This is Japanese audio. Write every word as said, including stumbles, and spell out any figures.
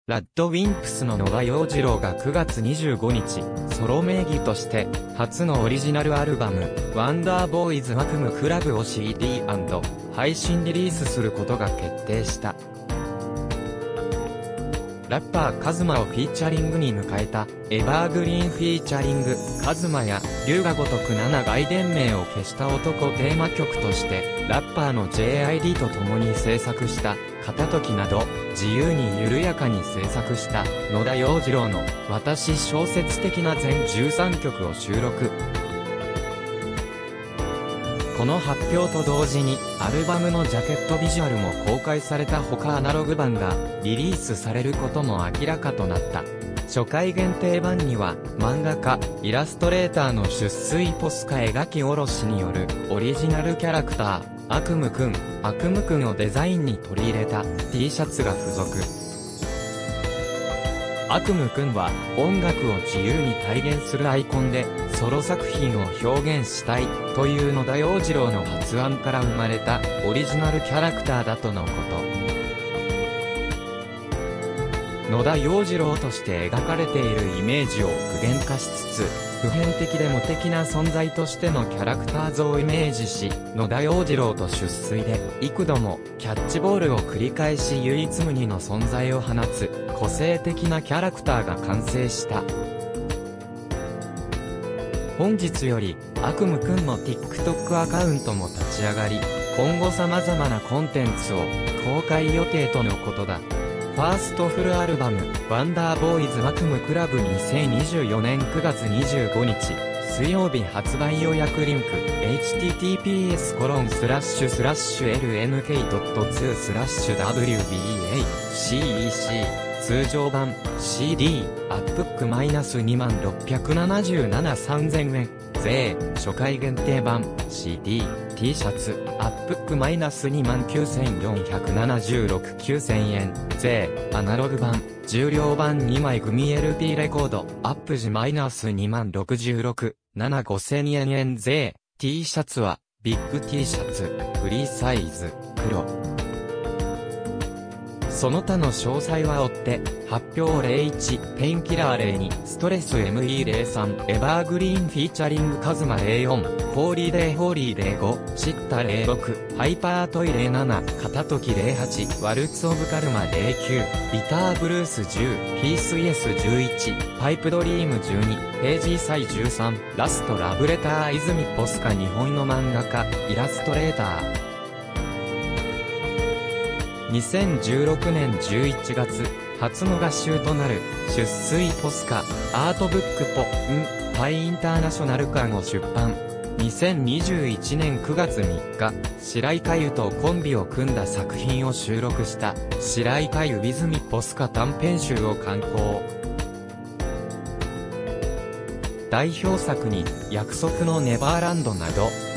ラッドウィンプスの野田洋次郎がくがつにじゅうごにち、ソロ名義として、初のオリジナルアルバム、ワンダーボーイズ悪夢クラブを シーディー& 配信リリースすることが決定した。ラッパーカズマをフィーチャリングに迎えた、エバーグリーンフィーチャリング、カズマや、龍が如く七外伝名を消した男テーマ曲として、ラッパーの ジェイアイディー と共に制作した、片時など、自由に緩やかに制作した、野田洋次郎の、私小説的な全じゅうさんきょくを収録。この発表と同時に、アルバムのジャケットビジュアルも公開されたほかアナログ版が、リリースされることも明らかとなった。初回限定版には、漫画家、イラストレーターの出水ポスカ描き下ろしによる、オリジナルキャラクター、悪夢くん、悪夢くんをデザインに取り入れた T シャツが付属。悪夢くんは音楽を自由に体現するアイコンでソロ作品を表現したいという野田洋次郎の発案から生まれたオリジナルキャラクターだとのこと。野田洋次郎として描かれているイメージを具現化しつつ、普遍的で無敵な存在としてのキャラクター像をイメージし、野田洋次郎と出水で幾度もキャッチボールを繰り返し唯一無二の存在を放つ個性的なキャラクターが完成した。本日より悪夢くんの TikTok アカウントも立ち上がり、今後様々なコンテンツを公開予定とのことだ。ファーストフルアルバム、ワンダーボーイズ悪夢クラブにせんにじゅうよねんくがつにじゅうごにち、水曜日発売予約リンク、エイチティーティーピーエスコロンスラッシュスラッシュエルエヌケードットツースラッシュダブリュービーエーシーイーシー 通常版 シーディー アップックマイナスにまんろっぴゃくななじゅうななさんぜんえん税初回限定版 シーディー T シャツアップックマイナスにまんきゅうせんよんひゃくななじゅうろくきゅうせんえん税アナログ版重量版にまい組 エルピー レコードアップ時マイナスにまんろくじゅうろくななごせんえん円税 T シャツはビッグ T シャツフリーサイズ黒その他の詳細は追って、発表ゼロいち、ペインキラーゼロに、ストレス エムイーゼロさん、エバーグリーンフィーチャリングカズマゼロよん、ホーリーデーホーリーゼロご、シッタゼロろく、ハイパートイゼロなな、片時ゼロはち、ワルツオブカルマゼロきゅう、ビターブルースじゅう、ピースイエスじゅういち、パイプドリームじゅうに、ページサイじゅうさん、ラストラブレター泉ポスカ日本の漫画家、イラストレーター。にせんじゅうろくねんじゅういちがつ、初の合集となる、出水ポスカ、アートブックポ、ン、パイインターナショナル館を出版。にせんにじゅういちねんくがつみっか、白井佳代とコンビを組んだ作品を収録した、白井佳代泉ポスカ短編集を刊行。代表作に、約束のネバーランドなど、